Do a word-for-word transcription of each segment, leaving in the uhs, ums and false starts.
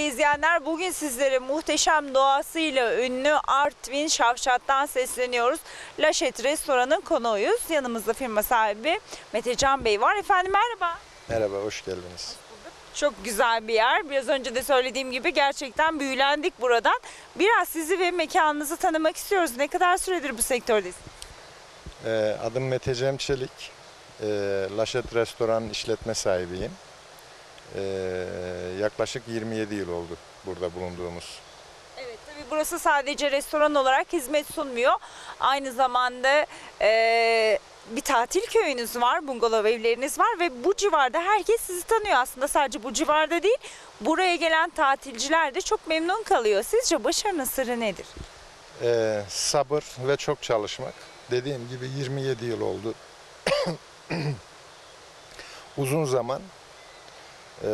izleyenler, bugün sizlere muhteşem doğasıyla ünlü Artvin Şavşat'tan sesleniyoruz. Laşet Restoran'ın konuğuyuz. Yanımızda firma sahibi Metecan Bey var. Efendim merhaba. Merhaba, hoş geldiniz. Çok güzel bir yer. Biraz önce de söylediğim gibi gerçekten büyülendik buradan. Biraz sizi ve mekanınızı tanımak istiyoruz. Ne kadar süredir bu sektördeyiz? Ee, adım Mete Cem Çelik. Ee, Laşet Restoran işletme sahibiyim. Ee, yaklaşık yirmi yedi yıl oldu burada bulunduğumuz. Evet, tabii burası sadece restoran olarak hizmet sunmuyor. Aynı zamanda e, bir tatil köyünüz var, bungalov evleriniz var ve bu civarda herkes sizi tanıyor. Aslında sadece bu civarda değil, buraya gelen tatilciler de çok memnun kalıyor. Sizce başarının sırrı nedir? Ee, sabır ve çok çalışmak. Dediğim gibi yirmi yedi yıl oldu. Uzun zaman ee,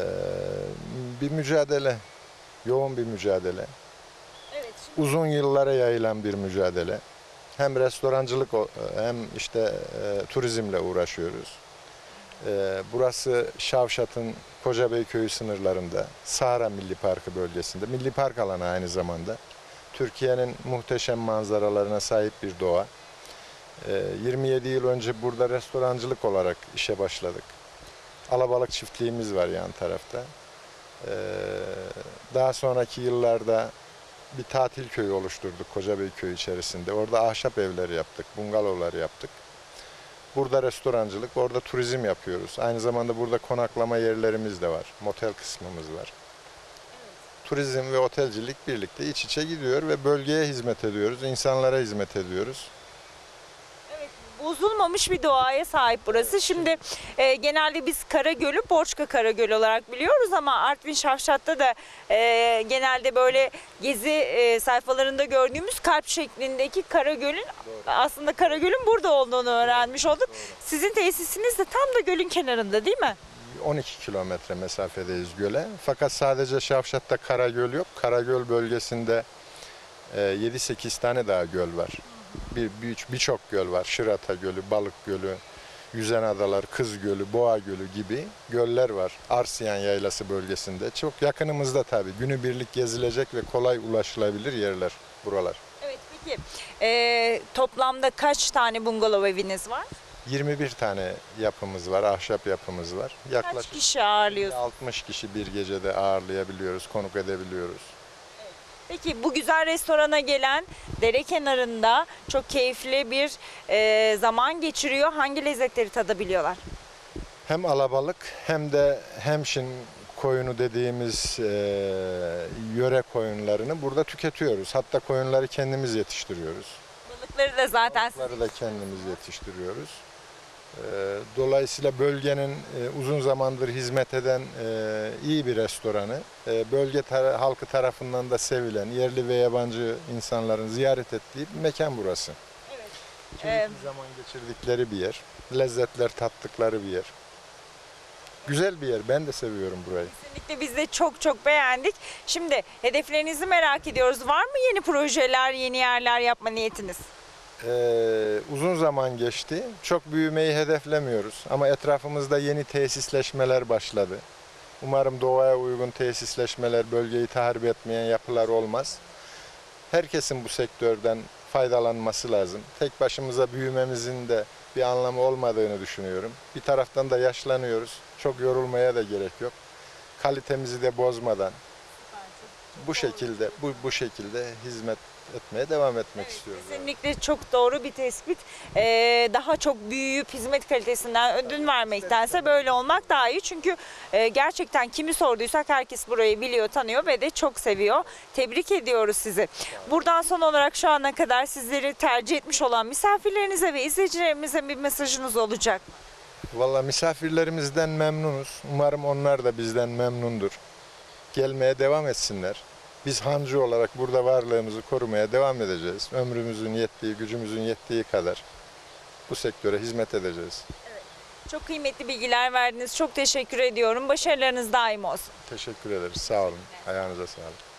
bir mücadele, yoğun bir mücadele. Evet, şimdi... Uzun yıllara yayılan bir mücadele. Hem restorancılık hem işte e, turizmle uğraşıyoruz. E, burası Şavşat'ın Kocabey Köyü sınırlarında, Sahra Milli Parkı bölgesinde. Milli park alanı aynı zamanda. Türkiye'nin muhteşem manzaralarına sahip bir doğa. E, yirmi yedi yıl önce burada restorancılık olarak işe başladık. Alabalık çiftliğimiz var yan tarafta. E, daha sonraki yıllarda bir tatil köyü oluşturduk Kocabey Köyü içerisinde. Orada ahşap evleri yaptık, bungalovlar yaptık. Burada restorancılık, orada turizm yapıyoruz. Aynı zamanda burada konaklama yerlerimiz de var, motel kısmımız var. Turizm ve otelcilik birlikte iç içe gidiyor ve bölgeye hizmet ediyoruz, insanlara hizmet ediyoruz. Bozulmamış bir doğaya sahip burası. Şimdi e, genelde biz Karagöl'ü Borçka Karagöl olarak biliyoruz ama Artvin Şavşat'ta da e, genelde böyle gezi e, sayfalarında gördüğümüz kalp şeklindeki Karagöl'ün aslında Karagöl'ün burada olduğunu öğrenmiş olduk. Doğru. Sizin tesisiniz de tam da gölün kenarında değil mi? on iki kilometre mesafedeyiz göle. Fakat sadece Şavşat'ta Karagöl yok. Karagöl bölgesinde e, yedi sekiz tane daha göl var. Bir birçok göl var. Şırata Gölü, Balık Gölü, Yüzen Adalar, Kız Gölü, Boğa Gölü gibi göller var. Arsiyan Yaylası bölgesinde. Çok yakınımızda tabii. Günübirlik gezilecek ve kolay ulaşılabilir yerler buralar. Evet, peki e, toplamda kaç tane bungalov eviniz var? yirmi bir tane yapımız var, ahşap yapımız var. Yaklaşık kaç kişi ağırlıyorsunuz? altmış kişi bir gecede ağırlayabiliyoruz, konuk edebiliyoruz. Peki bu güzel restorana gelen dere kenarında çok keyifli bir e, zaman geçiriyor. Hangi lezzetleri tadabiliyorlar? Hem alabalık hem de hemşin koyunu dediğimiz e, yöre koyunlarını burada tüketiyoruz. Hatta koyunları kendimiz yetiştiriyoruz. Balıkları da zaten Balıkları da kendimiz yetiştiriyoruz. Dolayısıyla bölgenin uzun zamandır hizmet eden iyi bir restoranı, bölge tar- halkı tarafından da sevilen, yerli ve yabancı insanların ziyaret ettiği bir mekan burası. Evet. Keyifli Ee, zaman geçirdikleri bir yer, lezzetler tattıkları bir yer. Güzel bir yer, ben de seviyorum burayı. Kesinlikle biz de çok çok beğendik. Şimdi hedeflerinizi merak ediyoruz. Var mı yeni projeler, yeni yerler yapma niyetiniz? Ee, uzun zaman geçti. Çok büyümeyi hedeflemiyoruz. Ama etrafımızda yeni tesisleşmeler başladı. Umarım doğaya uygun tesisleşmeler, bölgeyi tahrip etmeyen yapılar olmaz. Herkesin bu sektörden faydalanması lazım. Tek başımıza büyümemizin de bir anlamı olmadığını düşünüyorum. Bir taraftan da yaşlanıyoruz. Çok yorulmaya da gerek yok. Kalitemizi de bozmadan bu şekilde bu bu şekilde hizmet etmeye devam etmek Evet, istiyoruz. kesinlikle çok doğru bir tespit. Ee, daha çok büyüyüp hizmet kalitesinden ödün vermektense böyle olmak daha iyi. Çünkü e, gerçekten kimi sorduysak herkes burayı biliyor, tanıyor ve de çok seviyor. Tebrik ediyoruz sizi. Buradan son olarak şu ana kadar sizleri tercih etmiş olan misafirlerinize ve izleyicilerimize bir mesajınız olacak. Vallahi misafirlerimizden memnunuz. Umarım onlar da bizden memnundur. Gelmeye devam etsinler. Biz hancı olarak burada varlığımızı korumaya devam edeceğiz. Ömrümüzün yettiği, gücümüzün yettiği kadar bu sektöre hizmet edeceğiz. Evet. Çok kıymetli bilgiler verdiniz. Çok teşekkür ediyorum. Başarılarınız daim olsun. Teşekkür ederiz. Sağ olun. Ayağınıza sağlık.